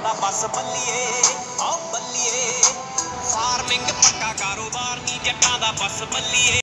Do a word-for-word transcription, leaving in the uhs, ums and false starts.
ਦਾ ਬਸ ਬੱਲੀਏ ਓ ਬੱਲੀਏ farming ਪੱਕਾ ਕਾਰੋਬਾਰ ਨੀ ਜੱਟਾਂ ਦਾ ਬਸ ਬੱਲੀਏ।